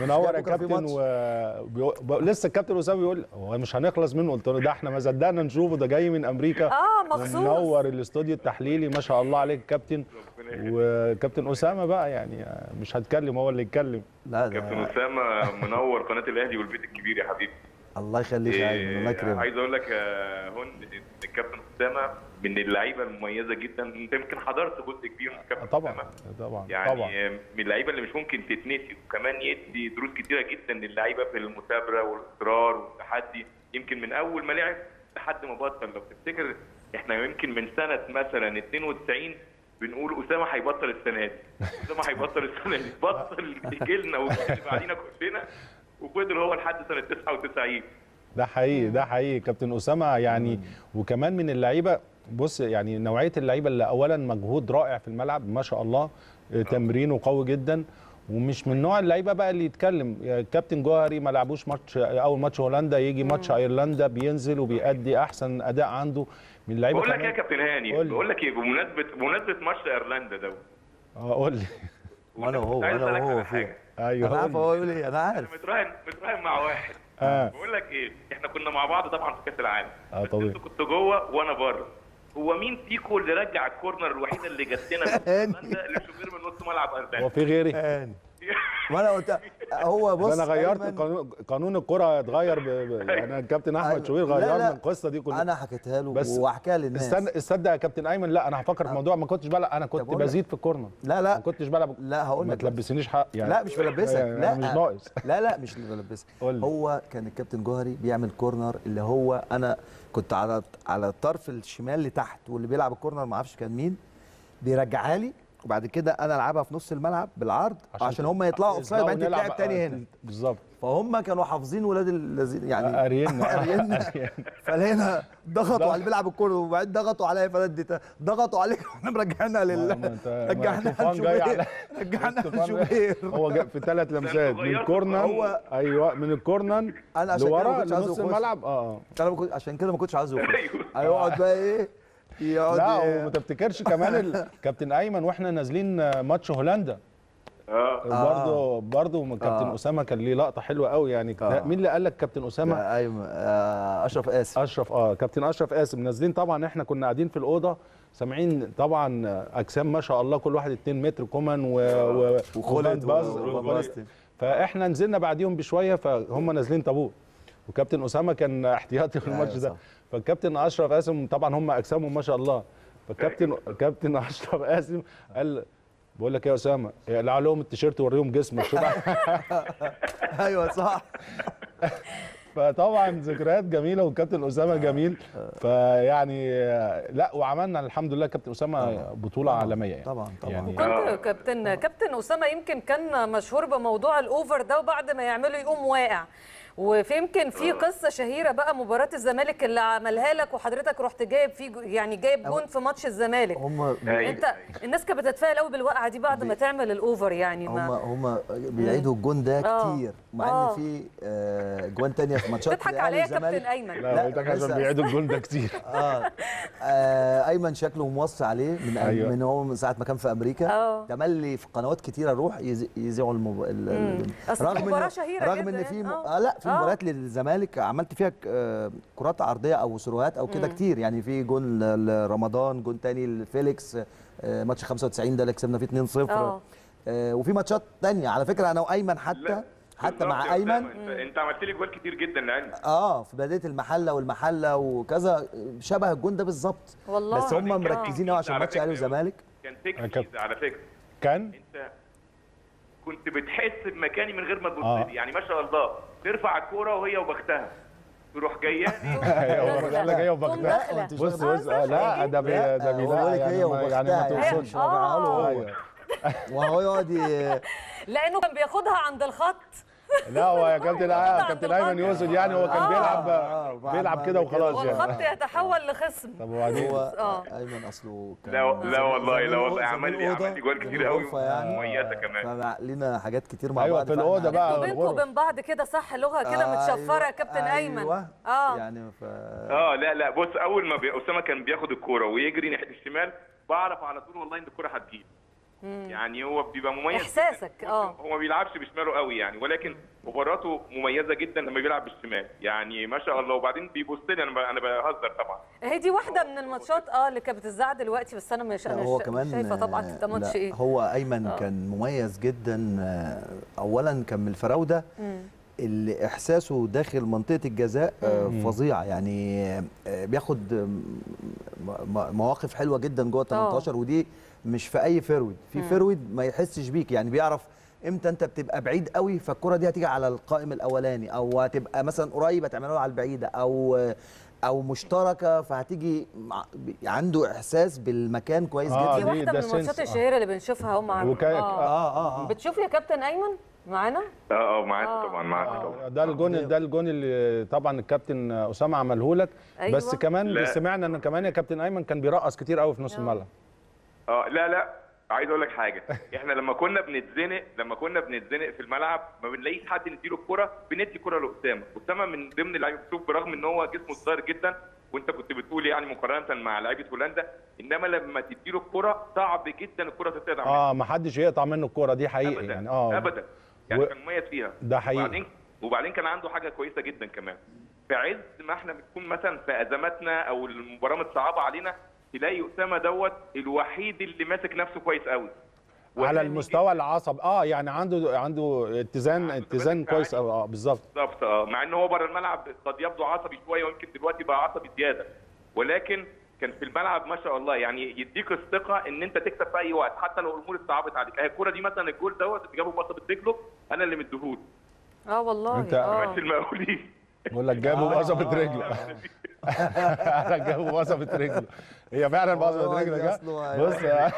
منور يا كابتن. لسه الكابتن اسامه بيقول هو مش هنخلص منه، قلت له ده احنا ما صدقنا نشوفه، ده جاي من امريكا مخصوص منور الاستوديو التحليلي. ما شاء الله عليك كابتن. وكابتن اسامه بقى يعني مش هتكلم، هو اللي يتكلم. لا كابتن اسامه منور قناه الاهلي والبيت الكبير يا حبيبي. الله يخليك يا ايمن، الله يكرمك. عايز اقول لك يا هون الكابتن اسامه من اللعيبه المميزه جدا، انت يمكن حضرت جزء كبير من الكابتن طبعا اسامه. طبعا يعني طبعا من اللعيبه اللي مش ممكن تتنسي، وكمان يدي دروس كتيره جدا للعيبه في المثابره والاصرار والتحدي، يمكن من اول ما لعب لحد ما بطل. لو تفتكر احنا يمكن من سنه مثلا 92 بنقول اسامه هيبطل السنه دي، اسامه هيبطل السنه دي، بطل جيلنا واللي بعدينا كلنا، وفضل هو لحد سنه 99. ده حقيقي، ده حقيقي كابتن اسامه يعني. وكمان من اللعيبه، بص يعني نوعيه اللعيبه اللي اولا مجهود رائع في الملعب ما شاء الله، تمرينه قوي جدا، ومش من نوع اللعيبه بقى اللي يتكلم. كابتن جوهري ما لعبوش ماتش، اول ماتش هولندا يجي ماتش ايرلندا بينزل وبيأدي احسن اداء عنده من اللعيبه. بقول لك ايه يا كابتن هاني، بقول لك ايه بمناسبه ماتش ايرلندا ده، قول لي. وانا وهو حاجه. ايوه انا عارف هو يقول ايه، انا عارف. متراهن مع واحد. بقول لك ايه، احنا كنا مع بعض طبعا في كاس العالم. طبيعي. انت كنت جوه وانا بره. هو مين فيكم اللي رجع الكورنر الوحيده اللي جت لنا للشوبير من نص ملعب ايرلندا؟ هو في غيري؟ وانا قلت هو بص انا غيرت قانون الكره اتغير يعني الكابتن احمد شوبير غيرنا القصه دي كلها. انا حكيتها له وهحكيها للناس. استنى يا كابتن ايمن، لا انا هفكر في موضوع. ما كنتش بلعب، انا كنت بزيد في الكورنر. لا ما كنتش بلعب. لا هقول لك، ما تلبسنيش حق يعني. لا مش بلبسك، لا مش ناقص. لا مش بلبسك. هو كان الكابتن جوهري بيعمل كورنر اللي هو انا كنت على الطرف الشمال لتحت، واللي بيلعب الكورنر ما اعرفش كان مين، بيرجعها لي وبعد كده انا العبها في نص الملعب بالعرض عشان هم يطلعوا اوفسايد وبعدين تتلعب تاني هنا. بالظبط. فهم كانوا حافظين ولاد الذين يعني قاريين. فلقينا ضغطوا على اللي بيلعب الكوره وبعدين ضغطوا عليا فديت ضغطوا عليك واحنا مرجعنا رجعنا لشوبير. هو جاب في 3 لمسات من الكورنر. ايوه من الكورنر لورا لنص الملعب. انا عشان كده ما كنتش عايزه يخش. هيقعد بقى ايه لا وما تفتكرش كمان كابتن ايمن واحنا نازلين ماتش هولندا برضه كابتن اسامه كان ليه لقطه حلوه قوي يعني. مين اللي قال لك كابتن اسامه؟ ايوه اشرف قاسم. كابتن اشرف قاسم. نازلين طبعا احنا كنا قاعدين في الاوضه سامعين طبعا اجسام ما شاء الله كل واحد 2 متر، كومان وخالد باز. فاحنا نزلنا بعديهم بشويه، فهم نازلين طابور، وكابتن اسامه كان احتياطي في الماتش ده. فالكابتن اشرف قاسم طبعا هم اجسامهم ما شاء الله، فكابتن اشرف قاسم قال بقول لك ايه يا اسامه، اقلع لهم التيشيرت ووريهم جسمك. ايوه صح. فطبعا ذكريات جميله والكابتن اسامه جميل. فيعني لا وعملنا الحمد لله كابتن اسامه بطوله عالميه يعني. طبعا يعني كنت كابتن اسامه يمكن كان مشهور بموضوع الاوفر ده، وبعد ما يعمله يقوم واقع. وفي يمكن في قصه شهيره بقى، مباراه الزمالك اللي عملها لك وحضرتك رحت جايب فيه يعني جايب جون في ماتش الزمالك. انت الناس كانت بتتفائل قوي بالوقعه دي بعد ما تعمل الاوفر يعني. هم بيعيدوا الجون ده كتير، مع ان في جوان ثانيه في ماتشات بتضحك عليا يا كابتن ايمن. لا بتضحك عشان بيعيدوا الجون ده كتير. ايمن شكله موصي عليه من هو من ساعه ما كان في امريكا. تملي في قنوات كتيره اروح يذيعوا رغم ان في لا في مباريات للزمالك عملت فيها كرات عرضيه او سروهات او كده كتير يعني. في جون لرمضان، جون تاني لفيليكس، ماتش 95 ده اللي كسبنا فيه 2-0. وفي ماتشات تانية على فكره انا وايمن حتى مع ايمن. انت عملت لي جوال كتير جدا لعلمك. في بدايه المحله وكذا شبه الجون ده بالظبط. والله بس هم مركزين قوي عشان ماتش اهلي وزمالك. كان تكتيك على فكره. كان انت كنت بتحس بمكاني من غير ما تبص لي يعني. ما شاء الله ترفع الكوره وهي وبختها تروح جاياني. لا جايه وبختها. بص لا ده يعني ما توصلش. وهو يقعد لانه كان بياخدها عند الخط. لا هو يا كابتن ايمن يوسف يعني هو كان بيلعب كده وخلاص يعني. والخط يتحول لخصم. طب وبعدين ايمن اصله كان لا والله عمل لي جوال كتير قوي مميزه كمان. فلينا حاجات كتير مع بعض. ايوه في الاوضه بقى بينكم وبين بعض كده صح، لغه كده متشفره يا كابتن ايمن. يعني لا بص، اول ما اسامه كان بياخد الكوره ويجري ناحيه الشمال بعرف على طول والله ان الكوره هتجيب. يعني هو بيبقى مميز احساسك جداً. هو ما بيلعبش بشماله قوي يعني، ولكن مباراته مميزه جدا لما بيلعب بالشمال يعني ما شاء الله. وبعدين بيبص لي، انا بهزر طبعا. هي دي واحده من الماتشات اللي كانت بتتذاع دلوقتي، بس انا مش هو كمان شايفه طبعا ده ماتش ايه. هو ايمن كان مميز جدا. اولا كان من الفراوده اللي احساسه داخل منطقه الجزاء فظيع يعني. بياخد مواقف حلوه جدا جوه 18 ودي مش في اي فيرود. في فيرود ما يحسش بيك يعني، بيعرف امتى انت بتبقى بعيد قوي فالكره دي هتيجي على القائم الاولاني، او هتبقى مثلا قريب هتعملها على البعيده، او مشتركه فهتيجي. عنده احساس بالمكان كويس جدا. دي واحده من الماتشات الشهيره اللي بنشوفها هم. بتشوف يا كابتن ايمن معانا؟ معاك طبعا، معاك طبعا. ده الجون اللي طبعا الكابتن اسامه عمله لك. أيوة. بس كمان سمعنا ان كمان يا كابتن ايمن كان بيرقص كتير قوي في نص الملعب. لا عايز اقول لك حاجه. احنا لما كنا بنتزنق في الملعب ما بنلاقيش حد نديله الكره، بندي الكره لاسامه من ضمن اللعيبه. شوف برغم ان هو جسمه صغير جدا، وانت كنت بتقول يعني مقارنه مع لعيبه هولندا، انما لما تديله الكره صعب جدا الكره تتقطع منه. ما حدش يقطع منه الكره دي حقيقي أبداً. يعني. ابدا يعني كان مميز فيها. ده حقيقي. وبعدين كان عنده حاجه كويسه جدا كمان. في عز ما احنا بنكون مثلا في ازماتنا او المباراه متصعبه علينا، تلاقي اسامه دوت الوحيد اللي ماسك نفسه كويس قوي على المستوى العصب. يعني عنده اتزان كويس قوي. بالظبط. مع ان هو بره الملعب قد يبدو عصبي شويه، ويمكن دلوقتي بقى عصبي زياده، ولكن كان في الملعب ما شاء الله يعني يديك الثقه ان انت تكسب في اي وقت حتى لو الامور اتصعبت عليك. الكوره دي مثلا الجول دوت اللي جابه بوصه رجله انا اللي مديهوله. والله انت ماشي المقاولين بقول لك جابه بوصه رجله. انا جابه بوصه رجله. هي فعلا بوصه رجله. بص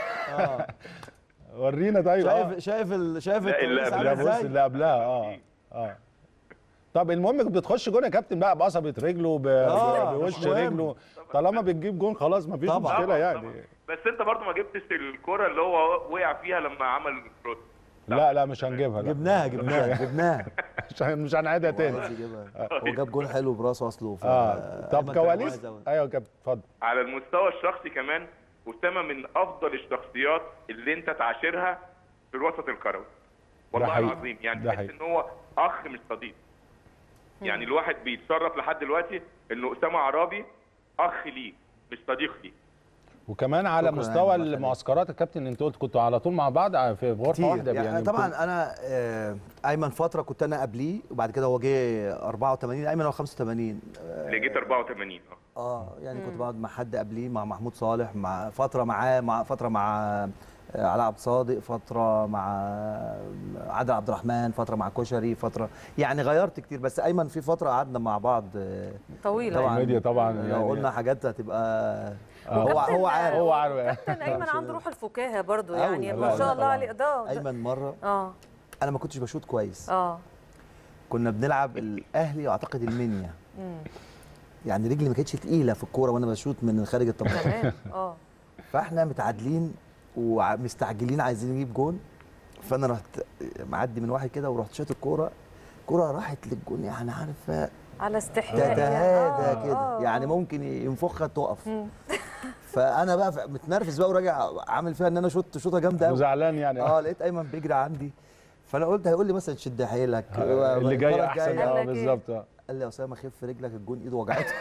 ورينا. طيب شايف اللي قبلها. طب المهم بتخش جون يا كابتن بقى بقصبة رجله بوش رجله، طالما بتجيب جون خلاص مفيش مشكله يعني. بس انت برضو ما جبتش الكرة اللي هو وقع فيها لما عمل الكروس. لا مش هنجيبها. جبناها مش هنعيدها تاني. هو جاب جون حلو براسه اصله. طب كواليس. ايوه يا كابتن اتفضل. على المستوى الشخصي كمان اسامه من افضل الشخصيات اللي انت تعاشرها في الوسط الكروي والله العظيم. يعني تحس ان هو اخ مش صديق. يعني الواحد بيتصرف لحد دلوقتي انه اسامه عرابي اخ ليه مش صديق ليه. وكمان على مستوى المعسكرات يا كابتن، انت قلت كنتوا على طول مع بعض في غرفه واحده يعني طبعا انا ايمن فتره كنت انا قبليه، وبعد كده هو جه 84. ايمن هو 85 اللي جيت 84. يعني كنت بقعد مع حد قبليه، مع محمود صالح، مع فتره معاه، مع فتره مع علاء عبد الصادق، فتره مع عادل عبد الرحمن، فتره مع كشري، فتره يعني غيرت كتير. بس ايمن في فتره قعدنا مع بعض طويله طبعا. ميديا طبعا لو يعني قلنا حاجات هتبقى هو عارف. كابتن ايمن عنده روح الفكاهه برضو يعني ما شاء الله عليه. ايمن مره انا ما كنتش بشوط كويس. كنا بنلعب الاهلي واعتقد المنيا. يعني رجلي ما كانتش تقيله في الكوره وانا بشوط من خارج ال 18. فاحنا متعادلين ومستعجلين عايزين نجيب جون، فانا رحت معدي من واحد كده ورحت شاط الكوره راحت للجون يعني عارفه على استحياء ده كده يعني ممكن ينفخها تقف. فانا بقى متنرفز بقى وراجع عامل فيها ان انا شوطه جامده قوي وزعلان يعني. لقيت ايمن بيجري عندي، فانا قلت هيقول لي مثلا شد حيلك اللي جاي احسن. بالظبط. قال لي يا اسامه خف رجلك الجون ايده وجعته.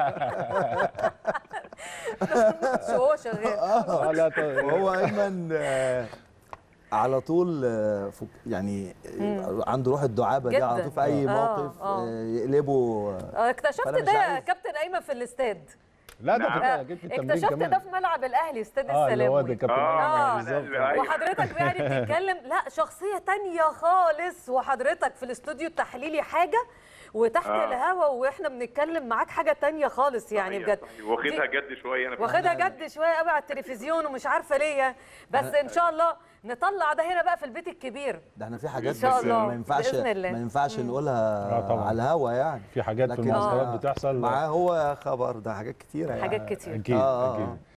هو شغال. وهو ايمن على طول يعني عنده روح الدعابه دي على طول في اي موقف يقلبه. اكتشفت ده يا كابتن ايمن في الاستاد. لا ده اكتشفت ده في ملعب الاهلي استاد السلام. وحضرتك يعني بتتكلم لا شخصيه تانية خالص، وحضرتك في الاستوديو التحليلي حاجه وتحت الهوا واحنا بنتكلم معاك حاجه تانية خالص يعني بجد. واخدها جد شويه. انا واخدها جد شويه قوي على التلفزيون ومش عارفه ليه، بس ان شاء الله نطلع ده هنا بقى في البيت الكبير. ده احنا في حاجات ما ينفعش نقولها على الهوا يعني. في حاجات في المعسكرات بتحصل معاه هو خبر ده حاجات كتيره يعني. حاجات كتير اكيد.